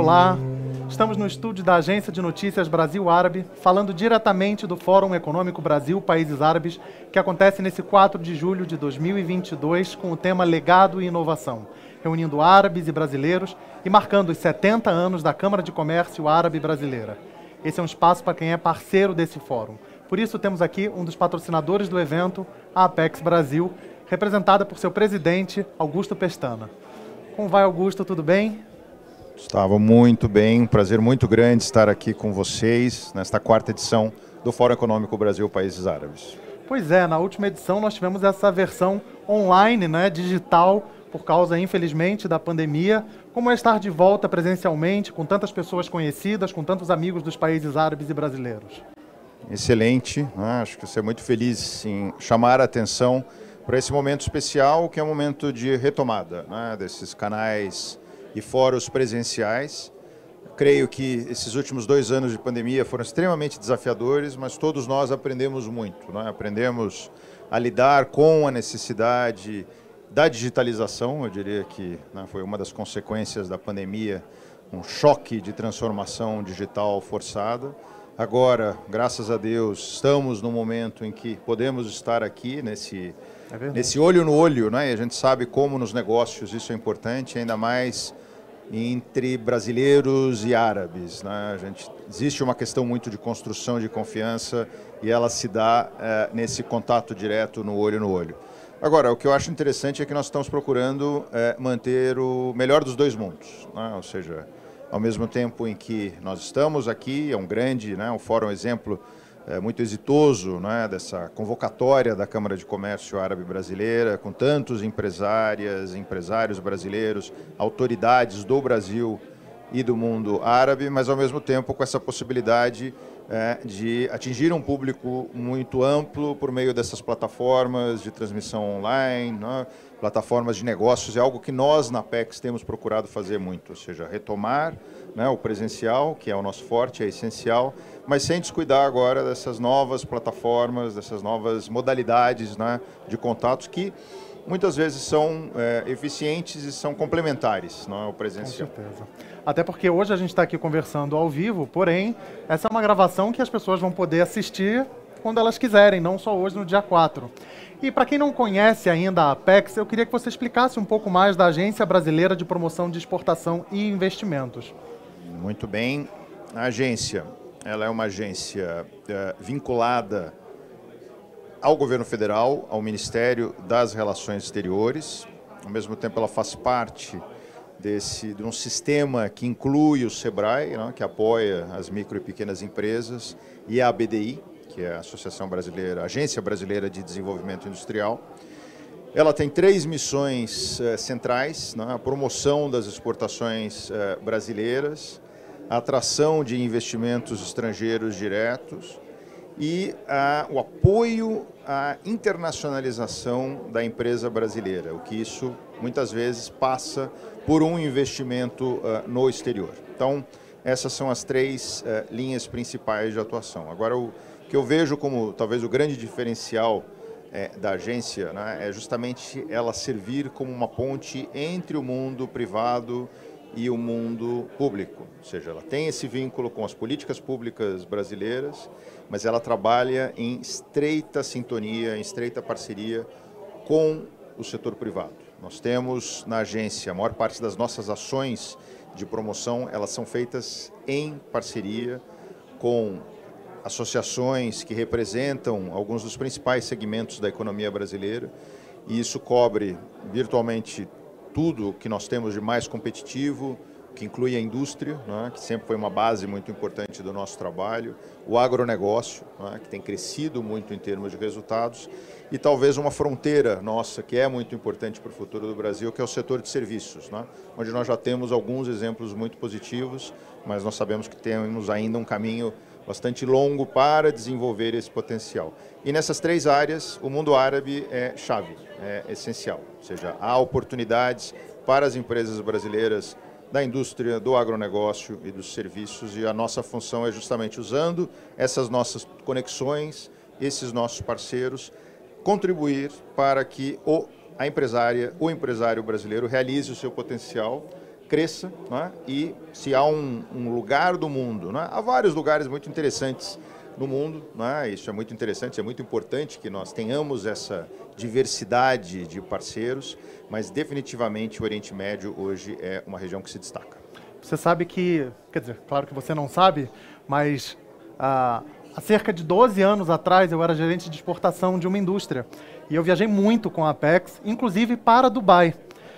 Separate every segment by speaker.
Speaker 1: Olá, estamos no estúdio da Agência de Notícias Brasil Árabe, falando diretamente do Fórum Econômico Brasil Países Árabes, que acontece nesse 4 de julho de 2022 com o tema Legado e Inovação, reunindo árabes e brasileiros e marcando os 70 anos da Câmara de Comércio Árabe Brasileira. Esse é um espaço para quem é parceiro desse fórum. Por isso temos aqui um dos patrocinadores do evento, a Apex Brasil, representada por seu presidente, Augusto Pestana. Como vai, Augusto? Tudo bem?
Speaker 2: Gustavo, muito bem. Um prazer muito grande estar aqui com vocês nesta quarta edição do Fórum Econômico Brasil Países Árabes.
Speaker 1: Pois é, na última edição nós tivemos essa versão online, digital, por causa, infelizmente, da pandemia. Como é estar de volta presencialmente, com tantas pessoas conhecidas, com tantos amigos dos países árabes e brasileiros?
Speaker 2: Excelente, acho que você é muito feliz em chamar a atenção para esse momento especial, que é um momento de retomada desses canais e fóruns presenciais. Creio que esses últimos 2 anos de pandemia foram extremamente desafiadores, mas todos nós aprendemos muito. Aprendemos a lidar com a necessidade da digitalização. Eu diria que foi uma das consequências da pandemia, um choque de transformação digital forçada. Agora, graças a Deus, estamos no momento em que podemos estar aqui nesse olho no olho, e a gente sabe como nos negócios isso é importante, ainda mais entre brasileiros e árabes. Existe uma questão muito de construção de confiança e ela se dá nesse contato direto no olho. Agora, o que eu acho interessante é que nós estamos procurando manter o melhor dos dois mundos, ou seja, ao mesmo tempo em que nós estamos aqui, é um grande, um fórum exemplo muito exitoso dessa convocatória da Câmara de Comércio Árabe Brasileira, com tantos empresários brasileiros, autoridades do Brasil e do mundo árabe, mas ao mesmo tempo com essa possibilidade de atingir um público muito amplo por meio dessas plataformas de transmissão online, plataformas de negócios. É algo que nós na Apex temos procurado fazer muito, ou seja, retomar o presencial, que é o nosso forte, é essencial, mas sem descuidar agora dessas novas plataformas, dessas novas modalidades de contatos que muitas vezes são eficientes e são complementares ao presencial.
Speaker 1: Com certeza. Até porque hoje a gente está aqui conversando ao vivo, porém, essa é uma gravação que as pessoas vão poder assistir quando elas quiserem, não só hoje, no dia 4. E para quem não conhece ainda a Apex, eu queria que você explicasse um pouco mais da Agência Brasileira de Promoção de Exportação e Investimentos.
Speaker 2: Muito bem. A agência, ela é uma agência vinculada ao governo federal, ao Ministério das Relações Exteriores. Ao mesmo tempo, ela faz parte de um sistema que inclui o SEBRAE, que apoia as micro e pequenas empresas, e a ABDI, que é a Agência Brasileira de Desenvolvimento Industrial. Ela tem 3 missões centrais: a promoção das exportações brasileiras, a atração de investimentos estrangeiros diretos e o apoio à internacionalização da empresa brasileira, o que isso muitas vezes passa por um investimento no exterior. Então, essas são as 3 linhas principais de atuação. Agora, o que eu vejo como talvez o grande diferencial da agência é justamente ela servir como uma ponte entre o mundo privado e o mundo público. Ou seja, ela tem esse vínculo com as políticas públicas brasileiras, mas ela trabalha em estreita sintonia, em estreita parceria com o setor privado. Nós temos na agência, a maior parte das nossas ações de promoção, elas são feitas em parceria com associações que representam alguns dos principais segmentos da economia brasileira, e isso cobre virtualmente tudo que nós temos de mais competitivo, que inclui a indústria, que sempre foi uma base muito importante do nosso trabalho, o agronegócio, que tem crescido muito em termos de resultados, e talvez uma fronteira nossa que é muito importante para o futuro do Brasil, que é o setor de serviços, onde nós já temos alguns exemplos muito positivos, mas nós sabemos que temos ainda um caminho bastante longo para desenvolver esse potencial. E nessas 3 áreas, o mundo árabe é chave, é essencial. Ou seja, há oportunidades para as empresas brasileiras da indústria, do agronegócio e dos serviços, e a nossa função é justamente usando essas nossas conexões, esses nossos parceiros, contribuir para que o empresário brasileiro realize o seu potencial cresça, né? E se há um lugar do mundo, né? Há vários lugares muito interessantes no mundo, né? Isso é muito interessante, é muito importante que nós tenhamos essa diversidade de parceiros, mas definitivamente o Oriente Médio hoje é uma região que se destaca.
Speaker 1: Você sabe que, quer dizer, claro que você não sabe, mas há cerca de 12 anos atrás eu era gerente de exportação de uma indústria e eu viajei muito com a Apex, inclusive para Dubai.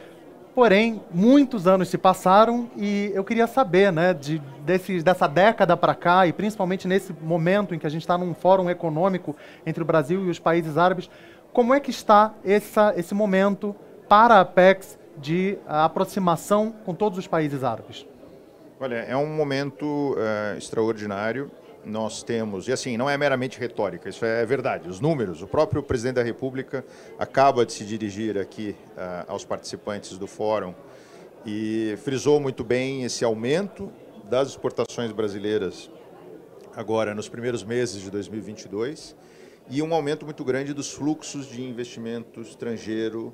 Speaker 1: Porém, muitos anos se passaram e eu queria saber, né, dessa década para cá e principalmente nesse momento em que a gente está num fórum econômico entre o Brasil e os países árabes, como é que está esse momento para a Apex de aproximação com todos os países árabes?
Speaker 2: Olha, é um momento extraordinário. Nós temos, e assim, não é meramente retórica, isso é verdade, os números, o próprio presidente da República acaba de se dirigir aqui aos participantes do fórum e frisou muito bem esse aumento das exportações brasileiras agora nos primeiros meses de 2022 e um aumento muito grande dos fluxos de investimento estrangeiro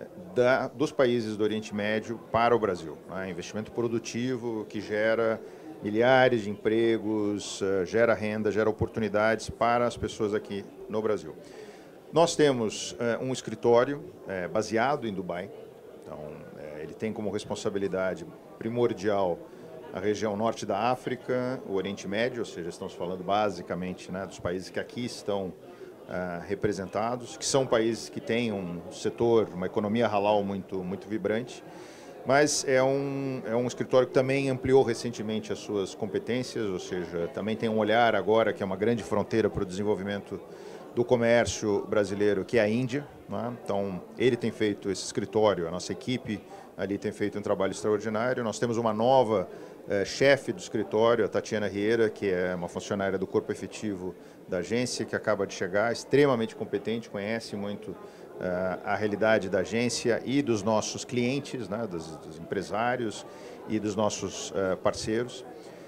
Speaker 2: dos países do Oriente Médio para o Brasil, né? Investimento produtivo que gera milhares de empregos, gera renda, gera oportunidades para as pessoas aqui no Brasil. Nós temos um escritório baseado em Dubai, então ele tem como responsabilidade primordial a região norte da África, o Oriente Médio, ou seja, estamos falando basicamente, né, dos países que aqui estão representados, que são países que têm um setor, uma economia halal muito vibrante, mas é um escritório que também ampliou recentemente as suas competências, ou seja, também tem um olhar agora que é uma grande fronteira para o desenvolvimento do comércio brasileiro, que é a Índia, né? Então, ele tem feito esse escritório, a nossa equipe ali tem feito um trabalho extraordinário. Nós temos uma nova chefe do escritório, a Tatiana Rieira, que é uma funcionária do corpo efetivo da agência, que acaba de chegar, extremamente competente, conhece muito a realidade da agência e dos nossos clientes, né, dos empresários e dos nossos parceiros.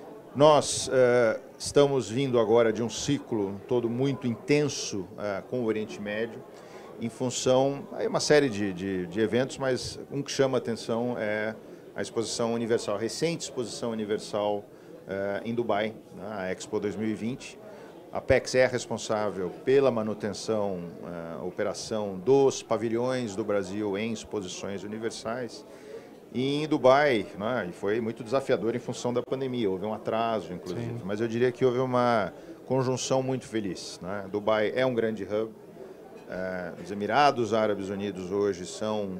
Speaker 2: Nós estamos vindo agora de um ciclo todo muito intenso com o Oriente Médio, em função de uma série de eventos, mas um que chama a atenção é a Exposição Universal, a recente Exposição Universal em Dubai, né, a Expo 2020. A Apex é responsável pela manutenção, operação dos pavilhões do Brasil em exposições universais. E em Dubai, né, foi muito desafiador em função da pandemia, houve um atraso, inclusive. Sim. Mas eu diria que houve uma conjunção muito feliz, né? Dubai é um grande hub. Os Emirados Árabes Unidos hoje são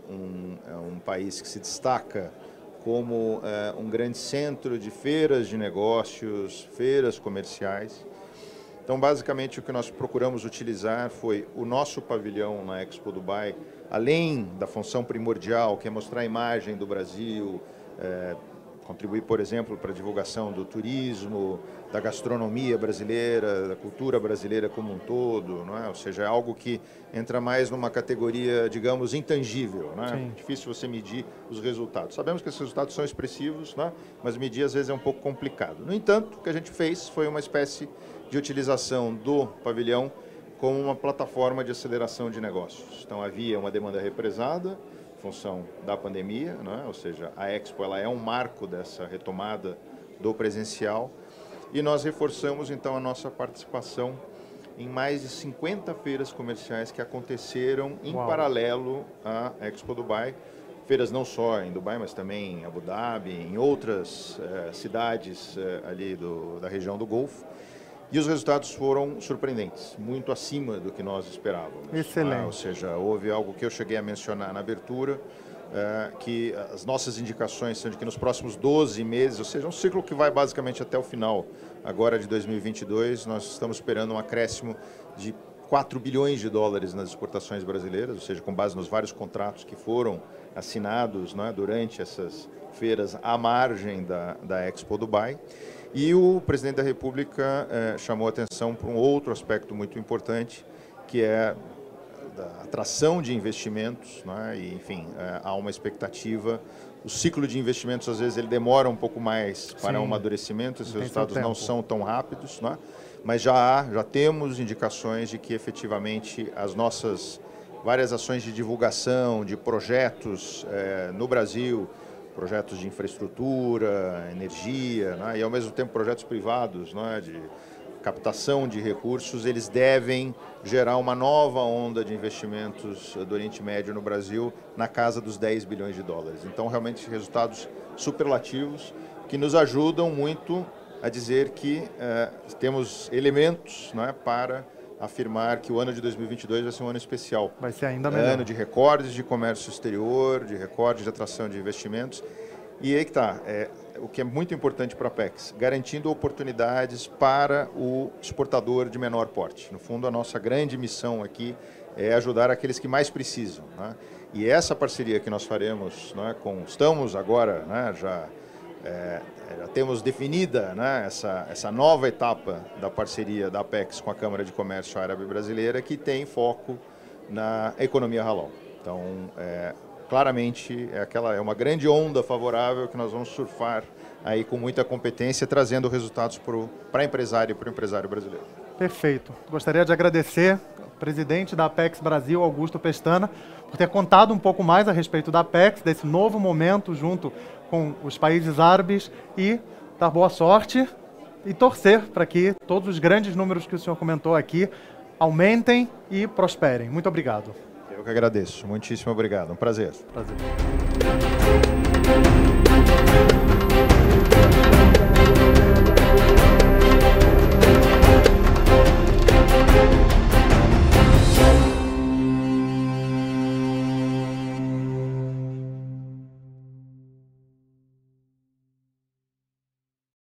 Speaker 2: um país que se destaca como um grande centro de feiras de negócios, feiras comerciais. Então, basicamente, o que nós procuramos utilizar foi o nosso pavilhão na Expo Dubai, além da função primordial, que é mostrar a imagem do Brasil, contribuir, por exemplo, para a divulgação do turismo, da gastronomia brasileira, da cultura brasileira como um todo, não é? Ou seja, é algo que entra mais numa categoria, digamos, intangível, não é? Difícil você medir os resultados. Sabemos que esses resultados são expressivos, não é? Mas medir às vezes é um pouco complicado. No entanto, o que a gente fez foi uma espécie de utilização do pavilhão como uma plataforma de aceleração de negócios. Então havia uma demanda represada, em função da pandemia, né? Ou seja, a Expo ela é um marco dessa retomada do presencial e nós reforçamos então a nossa participação em mais de 50 feiras comerciais que aconteceram em paralelo à Expo Dubai. Feiras não só em Dubai, mas também em Abu Dhabi, em outras cidades ali da região do Golfo. E os resultados foram surpreendentes, muito acima do que nós esperávamos.
Speaker 1: Excelente.
Speaker 2: Ou seja, houve algo que eu cheguei a mencionar na abertura, que as nossas indicações são de que nos próximos 12 meses, ou seja, um ciclo que vai basicamente até o final agora de 2022, nós estamos esperando um acréscimo de 4 bilhões de dólares nas exportações brasileiras, ou seja, com base nos vários contratos que foram assinados, né, durante essas feiras à margem da Expo Dubai. E o presidente da República chamou a atenção para um outro aspecto muito importante, que é da atração de investimentos, né? E, enfim, há uma expectativa. O ciclo de investimentos, às vezes, ele demora um pouco mais para o amadurecimento, esses resultados não são tão rápidos, né? Mas já temos indicações de que, efetivamente, as nossas várias ações de divulgação, de projetos no Brasil, projetos de infraestrutura, energia, né, e ao mesmo tempo projetos privados, né, de captação de recursos, eles devem gerar uma nova onda de investimentos do Oriente Médio no Brasil na casa dos 10 bilhões de dólares. Então, realmente, resultados superlativos que nos ajudam muito a dizer que temos elementos, né, para afirmar que o ano de 2022 vai ser um ano especial.
Speaker 1: Vai ser ainda melhor.
Speaker 2: Ano de recordes de comércio exterior, de recordes de atração de investimentos. E aí que está, o que é muito importante para a Apex, garantindo oportunidades para o exportador de menor porte. No fundo, a nossa grande missão aqui é ajudar aqueles que mais precisam, né? E essa parceria que nós faremos, né, estamos agora, né, já temos definida, né, essa nova etapa da parceria da Apex com a Câmara de Comércio Árabe Brasileira, que tem foco na economia halal. Então, claramente, é uma grande onda favorável que nós vamos surfar aí com muita competência, trazendo resultados para empresário e para o empresário brasileiro.
Speaker 1: Perfeito. Gostaria de agradecer ao presidente da Apex Brasil, Augusto Pestana, por ter contado um pouco mais a respeito da Apex, desse novo momento junto com os países árabes, e dar boa sorte e torcer para que todos os grandes números que o senhor comentou aqui aumentem e prosperem. Muito obrigado.
Speaker 2: Eu que agradeço. Muitíssimo obrigado. Um prazer.
Speaker 1: Prazer.